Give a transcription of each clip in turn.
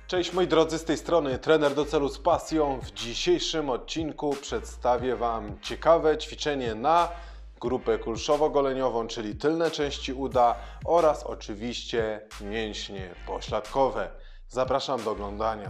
Cześć moi drodzy, z tej strony trener do celu z pasją. W dzisiejszym odcinku przedstawię Wam ciekawe ćwiczenie na grupę kulszowo-goleniową, czyli tylne części uda oraz oczywiście mięśnie pośladkowe. Zapraszam do oglądania.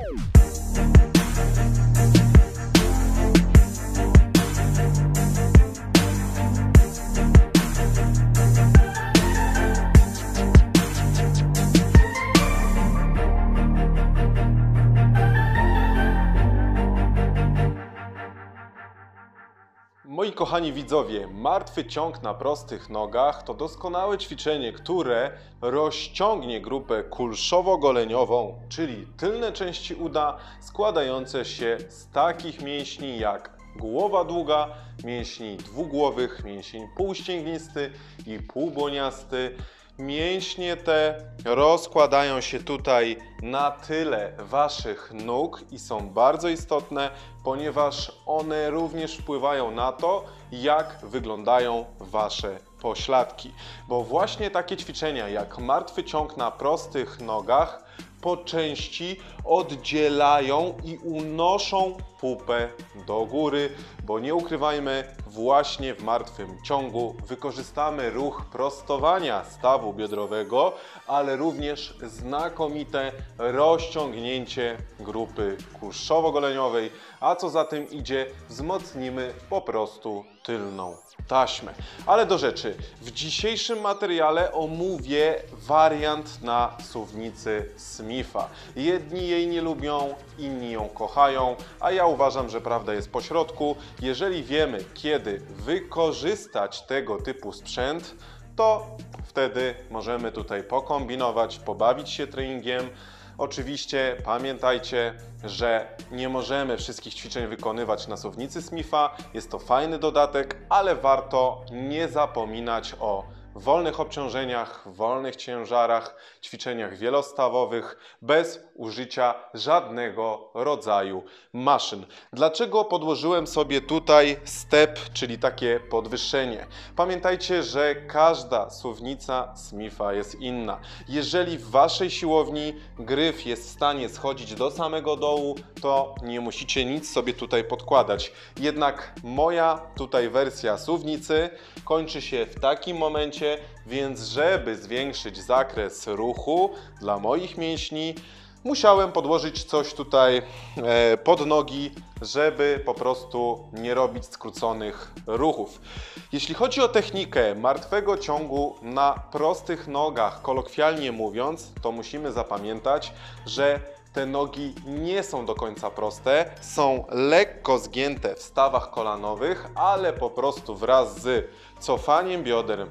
Moi kochani widzowie, martwy ciąg na prostych nogach to doskonałe ćwiczenie, które rozciągnie grupę kulszowo-goleniową, czyli tylne części uda składające się z takich mięśni jak głowa długa, mięśni dwugłowych, mięsień półścięgnisty i półbłoniasty. Mięśnie te rozkładają się tutaj na tyle Waszych nóg i są bardzo istotne, ponieważ one również wpływają na to, jak wyglądają Wasze pośladki. Bo właśnie takie ćwiczenia jak martwy ciąg na prostych nogach po części oddzielają i unoszą pupę do góry, bo nie ukrywajmy, właśnie w martwym ciągu wykorzystamy ruch prostowania stawu biodrowego, ale również znakomite rozciągnięcie grupy kulszowo-goleniowej, a co za tym idzie, wzmocnimy po prostu tylną taśmę. Ale do rzeczy. W dzisiejszym materiale omówię wariant na suwnicy Smitha. Jedni jej nie lubią, inni ją kochają, a ja uważam, że prawda jest pośrodku. Jeżeli wiemy, kiedy wykorzystać tego typu sprzęt, to wtedy możemy tutaj pokombinować, pobawić się treningiem. Oczywiście pamiętajcie, że nie możemy wszystkich ćwiczeń wykonywać na suwnicy Smitha. Jest to fajny dodatek, ale warto nie zapominać o wolnych obciążeniach, wolnych ciężarach, ćwiczeniach wielostawowych, bez użycia żadnego rodzaju maszyn. Dlaczego podłożyłem sobie tutaj step, czyli takie podwyższenie? Pamiętajcie, że każda suwnica Smitha jest inna. Jeżeli w Waszej siłowni gryf jest w stanie schodzić do samego dołu, to nie musicie nic sobie tutaj podkładać. Jednak moja tutaj wersja suwnicy kończy się w takim momencie, więc żeby zwiększyć zakres ruchu dla moich mięśni, musiałem podłożyć coś tutaj pod nogi, żeby po prostu nie robić skróconych ruchów. Jeśli chodzi o technikę martwego ciągu na prostych nogach, kolokwialnie mówiąc, to musimy zapamiętać, że te nogi nie są do końca proste, są lekko zgięte w stawach kolanowych, ale po prostu wraz z cofaniem bioder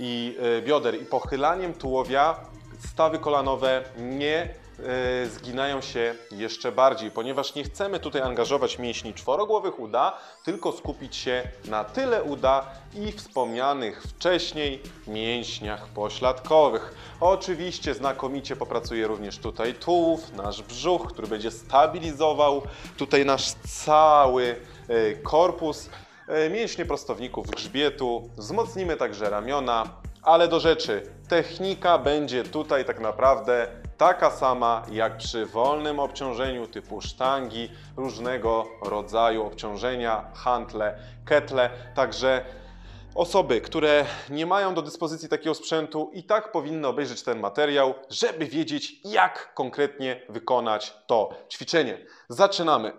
i pochylaniem tułowia stawy kolanowe nie zginają się jeszcze bardziej, ponieważ nie chcemy tutaj angażować mięśni czworogłowych uda, tylko skupić się na tyle uda i wspomnianych wcześniej mięśniach pośladkowych. Oczywiście znakomicie popracuje również tutaj tułów, nasz brzuch, który będzie stabilizował tutaj nasz cały korpus, mięśnie prostowników grzbietu, wzmocnimy także ramiona, ale do rzeczy. Technika będzie tutaj tak naprawdę taka sama jak przy wolnym obciążeniu typu sztangi, różnego rodzaju obciążenia, hantle, ketle. Także osoby, które nie mają do dyspozycji takiego sprzętu, i tak powinny obejrzeć ten materiał, żeby wiedzieć, jak konkretnie wykonać to ćwiczenie. Zaczynamy.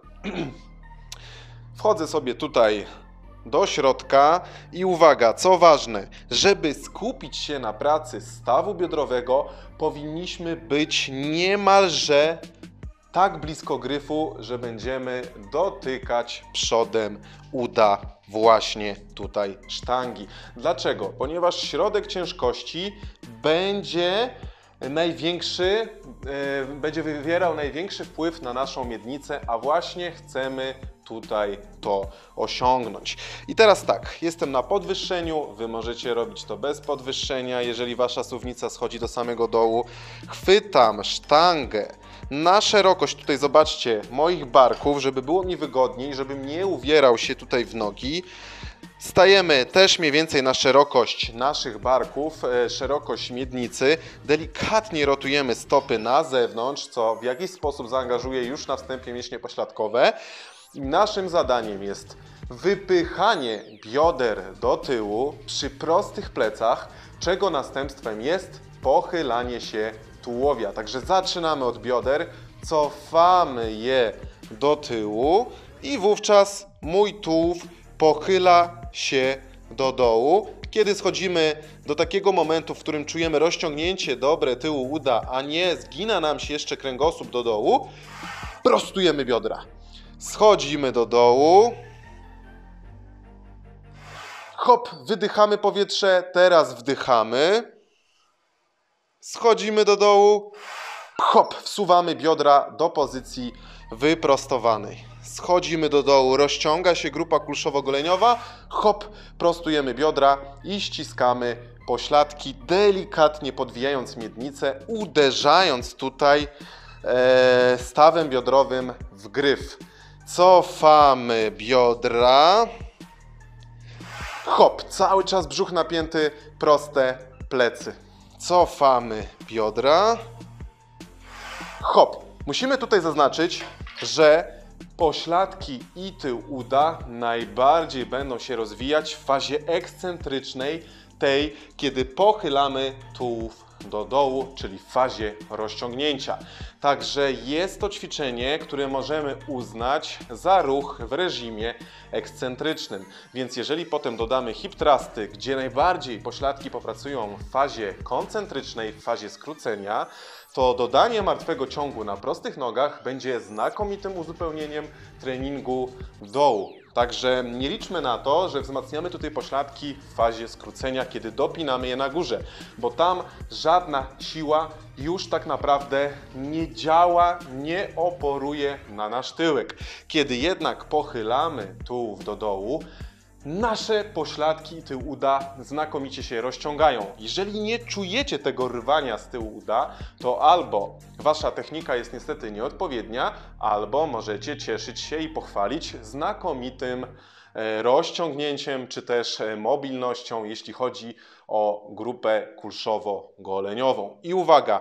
Wchodzę sobie tutaj do środka i uwaga, co ważne, żeby skupić się na pracy stawu biodrowego, powinniśmy być niemalże tak blisko gryfu, że będziemy dotykać przodem uda właśnie tutaj sztangi. Dlaczego? Ponieważ środek ciężkości będzie wywierał największy wpływ na naszą miednicę, a właśnie chcemy tutaj to osiągnąć. I teraz tak, jestem na podwyższeniu, Wy możecie robić to bez podwyższenia, jeżeli Wasza suwnica schodzi do samego dołu. Chwytam sztangę na szerokość, tutaj zobaczcie, moich barków, żeby było mi wygodniej, żebym nie uwierał się tutaj w nogi. Stajemy też mniej więcej na szerokość naszych barków, szerokość miednicy. Delikatnie rotujemy stopy na zewnątrz, co w jakiś sposób zaangażuje już na wstępie mięśnie pośladkowe. I naszym zadaniem jest wypychanie bioder do tyłu przy prostych plecach, czego następstwem jest pochylanie się tułowia. Także zaczynamy od bioder, cofamy je do tyłu i wówczas mój tułów pochyla się do dołu. Kiedy schodzimy do takiego momentu, w którym czujemy rozciągnięcie dobre tyłu uda, a nie zgina nam się jeszcze kręgosłup do dołu, prostujemy biodra. Schodzimy do dołu. Hop, wydychamy powietrze, teraz wdychamy. Schodzimy do dołu. Hop, wsuwamy biodra do pozycji wyprostowanej. Schodzimy do dołu, rozciąga się grupa kulszowo-goleniowa. Hop, prostujemy biodra i ściskamy pośladki, delikatnie podwijając miednicę, uderzając tutaj stawem biodrowym w gryf. Cofamy biodra. Hop, cały czas brzuch napięty, proste plecy. Cofamy biodra. Hop. Musimy tutaj zaznaczyć, że pośladki i tył uda najbardziej będą się rozwijać w fazie ekscentrycznej, tej, kiedy pochylamy tułów do dołu, czyli w fazie rozciągnięcia. Także jest to ćwiczenie, które możemy uznać za ruch w reżimie ekscentrycznym. Więc jeżeli potem dodamy hip thrusty, gdzie najbardziej pośladki popracują w fazie koncentrycznej, w fazie skrócenia, to dodanie martwego ciągu na prostych nogach będzie znakomitym uzupełnieniem treningu dołu. Także nie liczmy na to, że wzmacniamy tutaj pośladki w fazie skrócenia, kiedy dopinamy je na górze, bo tam żadna siła już tak naprawdę nie działa, nie oporuje na nasz tyłek. Kiedy jednak pochylamy tułów do dołu, nasze pośladki i tył uda znakomicie się rozciągają. Jeżeli nie czujecie tego rwania z tyłu uda, to albo wasza technika jest niestety nieodpowiednia, albo możecie cieszyć się i pochwalić znakomitym rozciągnięciem, czy też mobilnością, jeśli chodzi o grupę kulszowo-goleniową. I uwaga,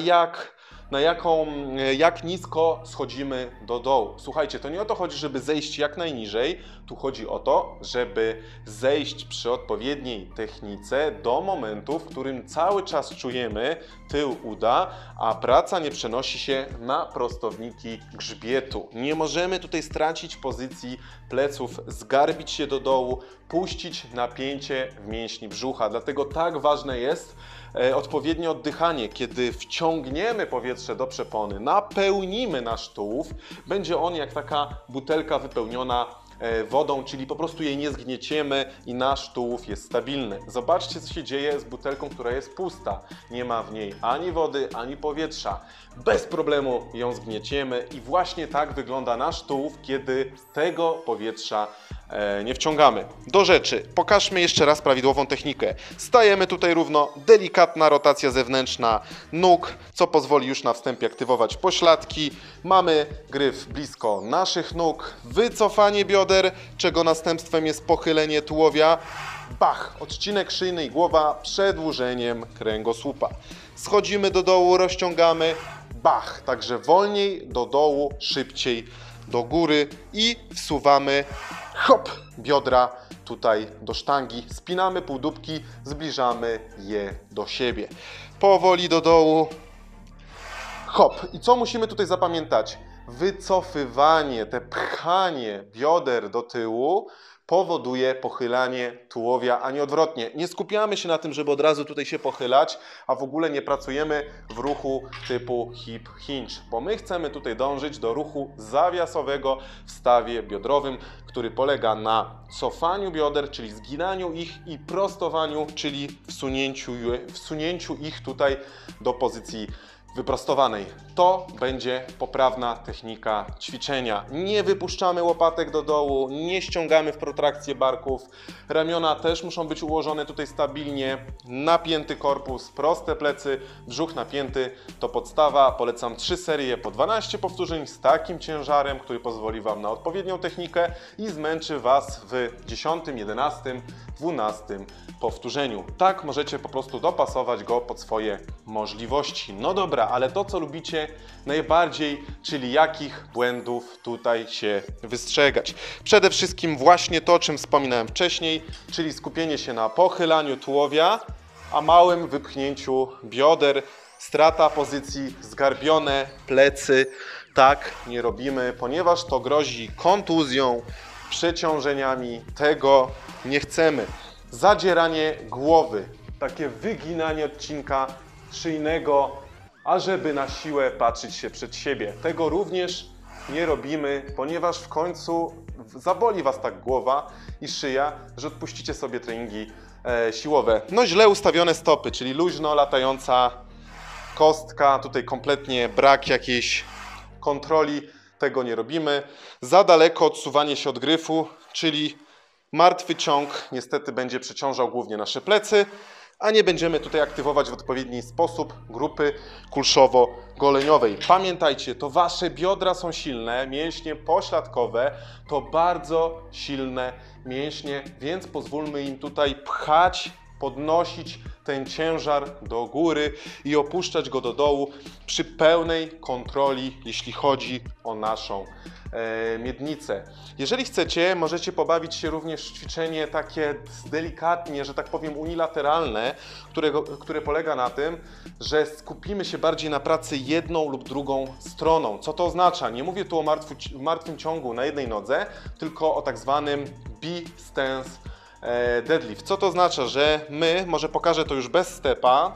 jak nisko schodzimy do dołu. Słuchajcie, to nie o to chodzi, żeby zejść jak najniżej, tu chodzi o to, żeby zejść przy odpowiedniej technice do momentu, w którym cały czas czujemy tył uda, a praca nie przenosi się na prostowniki grzbietu. Nie możemy tutaj stracić pozycji pleców, zgarbić się do dołu, puścić napięcie w mięśni brzucha. Dlatego tak ważne jest odpowiednie oddychanie. Kiedy wciągniemy powietrze do przepony, napełnimy nasz tułów, będzie on jak taka butelka wypełniona wodą, czyli po prostu jej nie zgnieciemy i nasz tułów jest stabilny. Zobaczcie, co się dzieje z butelką, która jest pusta. Nie ma w niej ani wody, ani powietrza. Bez problemu ją zgnieciemy i właśnie tak wygląda nasz tułów, kiedy tego powietrza nie wciągamy. Do rzeczy. Pokażmy jeszcze raz prawidłową technikę. Stajemy tutaj równo, delikatna rotacja zewnętrzna nóg, co pozwoli już na wstępie aktywować pośladki. Mamy gryf blisko naszych nóg, wycofanie bioder, czego następstwem jest pochylenie tułowia. Bach! Odcinek szyjny i głowa przedłużeniem kręgosłupa. Schodzimy do dołu, rozciągamy. Bach! Także wolniej do dołu, szybciej do góry i wsuwamy hop, biodra tutaj do sztangi, spinamy półdubki, zbliżamy je do siebie. Powoli do dołu, hop. I co musimy tutaj zapamiętać? Wycofywanie, te pchanie bioder do tyłu powoduje pochylanie tułowia, a nie odwrotnie. Nie skupiamy się na tym, żeby od razu tutaj się pochylać, a w ogóle nie pracujemy w ruchu typu hip hinge, bo my chcemy tutaj dążyć do ruchu zawiasowego w stawie biodrowym, który polega na cofaniu bioder, czyli zginaniu ich i prostowaniu, czyli wsunięciu ich tutaj do pozycji wyprostowanej. To będzie poprawna technika ćwiczenia. Nie wypuszczamy łopatek do dołu, nie ściągamy w protrakcję barków. Ramiona też muszą być ułożone tutaj stabilnie. Napięty korpus, proste plecy, brzuch napięty. To podstawa. Polecam 3 serie po 12 powtórzeń z takim ciężarem, który pozwoli Wam na odpowiednią technikę i zmęczy Was w 10, 11, 12 powtórzeniu. Tak możecie po prostu dopasować go pod swoje możliwości. No dobra, ale to co lubicie najbardziej, czyli jakich błędów tutaj się wystrzegać. Przede wszystkim właśnie to, o czym wspominałem wcześniej, czyli skupienie się na pochylaniu tułowia, a małym wypchnięciu bioder, strata pozycji, zgarbione plecy. Tak nie robimy, ponieważ to grozi kontuzją, przeciążeniami. Tego nie chcemy. Zadzieranie głowy, takie wyginanie odcinka szyjnego, ażeby na siłę patrzeć się przed siebie. Tego również nie robimy, ponieważ w końcu zaboli Was tak głowa i szyja, że odpuścicie sobie treningi siłowe. No źle ustawione stopy, czyli luźno latająca kostka, tutaj kompletnie brak jakiejś kontroli, tego nie robimy. Za daleko odsuwanie się od gryfu, czyli martwy ciąg niestety będzie przeciążał głównie nasze plecy, a nie będziemy tutaj aktywować w odpowiedni sposób grupy kulszowo-goleniowej. Pamiętajcie, to Wasze biodra są silne, mięśnie pośladkowe to bardzo silne mięśnie, więc pozwólmy im tutaj pchać, podnosić ten ciężar do góry i opuszczać go do dołu przy pełnej kontroli, jeśli chodzi o naszą miednicę. Jeżeli chcecie, możecie pobawić się również w ćwiczenie takie delikatnie, że tak powiem unilateralne, które polega na tym, że skupimy się bardziej na pracy jedną lub drugą stroną. Co to oznacza? Nie mówię tu o martwym ciągu na jednej nodze, tylko o tak zwanym B-stance deadlift. Co to oznacza? Że my, może pokażę to już bez stepa,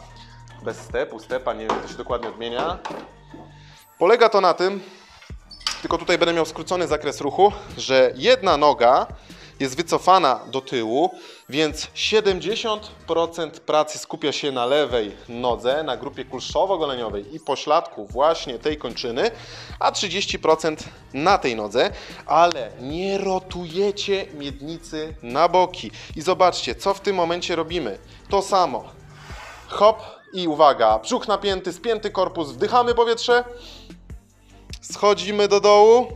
nie wiem jak to się dokładnie odmienia. Polega to na tym, tylko tutaj będę miał skrócony zakres ruchu, że jedna noga jest wycofana do tyłu, więc 70% pracy skupia się na lewej nodze, na grupie kulszowo-goleniowej i pośladku właśnie tej kończyny, a 30% na tej nodze, ale nie rotujecie miednicy na boki. I zobaczcie, co w tym momencie robimy. To samo. Hop i uwaga, brzuch napięty, spięty korpus, wdychamy powietrze, schodzimy do dołu,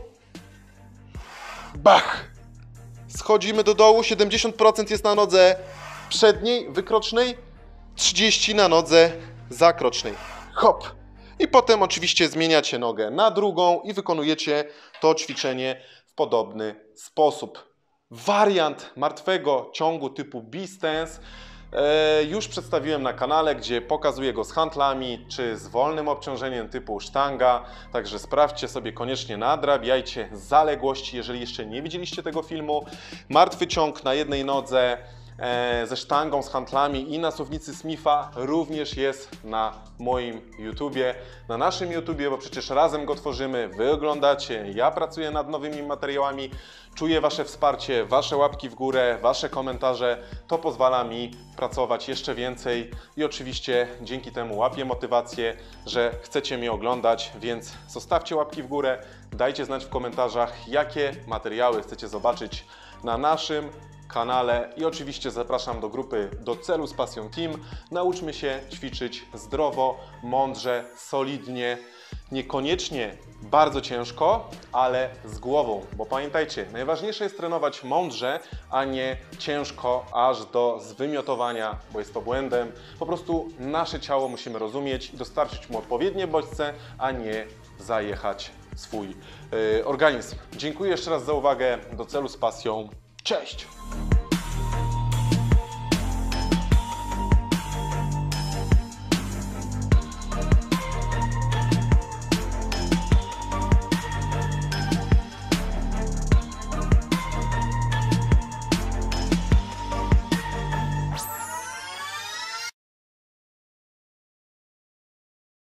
bach! Schodzimy do dołu, 70% jest na nodze przedniej, wykrocznej, 30% na nodze zakrocznej. Hop! I potem oczywiście zmieniacie nogę na drugą i wykonujecie to ćwiczenie w podobny sposób. Wariant martwego ciągu typu B-stance już przedstawiłem na kanale, gdzie pokazuję go z handlami, czy z wolnym obciążeniem typu sztanga. Także sprawdźcie sobie koniecznie, nadrabiajcie zaległości, jeżeli jeszcze nie widzieliście tego filmu. Martwy ciąg na jednej nodze ze sztangą, z handlami i na suwnicy Smitha również jest na moim YouTubie, na naszym YouTubie, bo przecież razem go tworzymy, wy oglądacie, ja pracuję nad nowymi materiałami, czuję Wasze wsparcie, Wasze łapki w górę, Wasze komentarze, to pozwala mi pracować jeszcze więcej i oczywiście dzięki temu łapię motywację, że chcecie mnie oglądać, więc zostawcie łapki w górę, dajcie znać w komentarzach, jakie materiały chcecie zobaczyć na naszym kanale i oczywiście zapraszam do grupy Do Celu z Pasją Team. Nauczmy się ćwiczyć zdrowo, mądrze, solidnie, niekoniecznie bardzo ciężko, ale z głową, bo pamiętajcie, najważniejsze jest trenować mądrze, a nie ciężko aż do zwymiotowania, bo jest to błędem. Po prostu nasze ciało musimy rozumieć i dostarczyć mu odpowiednie bodźce, a nie zajechać swój organizm. Dziękuję jeszcze raz za uwagę. Do Celu z Pasją. Cześć!